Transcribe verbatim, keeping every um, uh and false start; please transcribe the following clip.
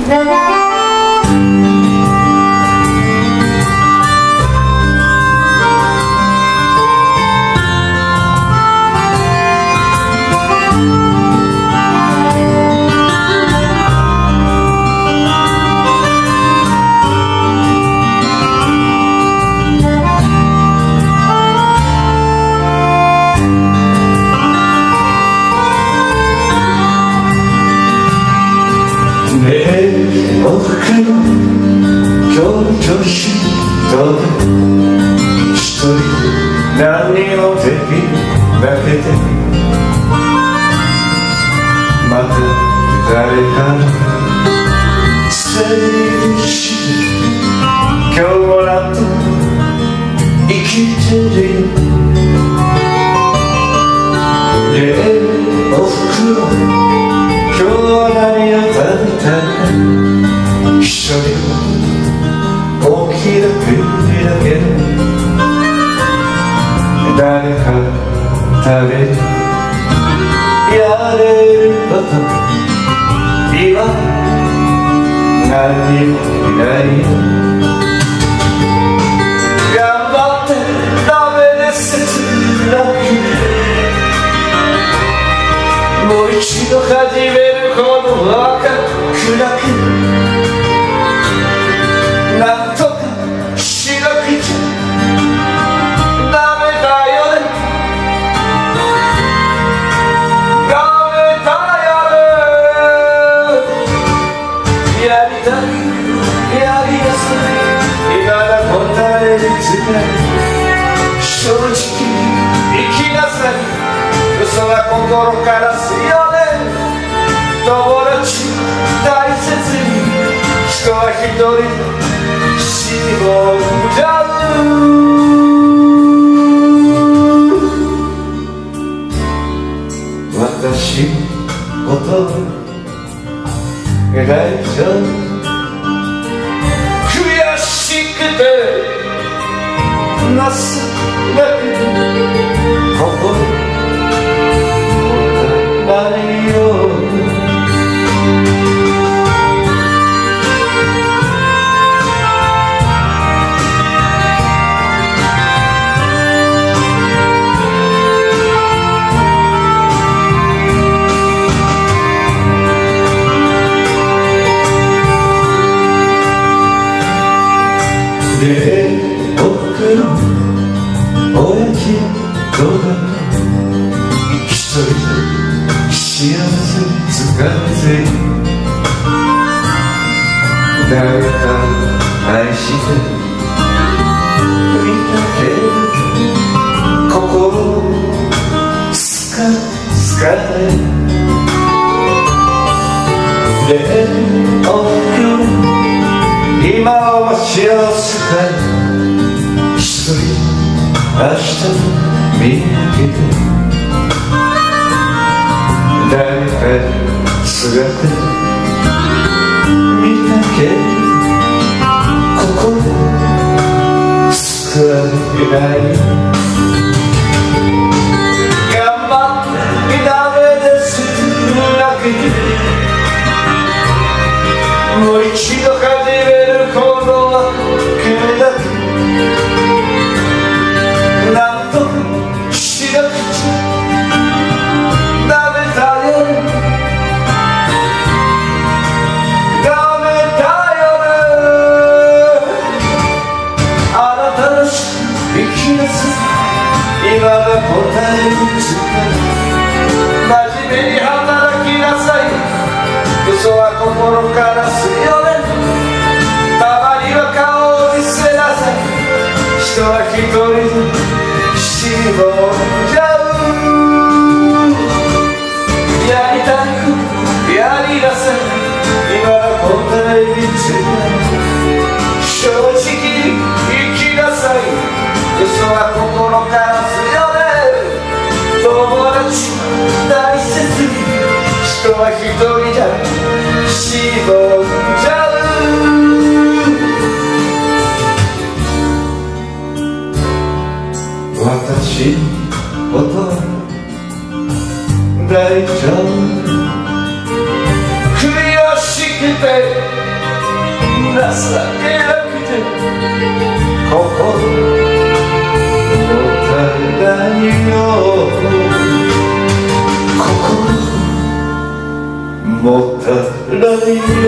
何にもできなくてまた誰かのせいにして今日もなんと生きてるよねえおふくろ今日は何を食べたの一緒に大きな国だけど誰か食べるやれること今何にもいないよ頑張ってダメで切なくもう一度始めるほど若くなくなんとかしなくちゃ正直生きなさい嘘は心からすよね友達大切に人は一人死をじゃう私のこと描いちゃう悔しくて情け心もたないよで僕の親父どうだった一人で幸せに使って誰か愛してみたけど心スカスカでおふくろ今は幸せか一人明日見上げて誰か姿見たけど心救われない頑張ってダメですだけもう一度始める頃は君だけなんとかしなくちゃダメだよねダメだよねあなたらしく生きなさい今が答えにつかない真面目に働きなさい嘘は心からすよねたまには顔を見せなさい人は一人で死亡じゃうやりたくやりなさい今の答えにつかない正直に生きなさい嘘は心からすよね友達大切に人は一人じゃ死亡じゃう私のこと大丈夫悔しくて情けなくて心もたないよ心もたないよ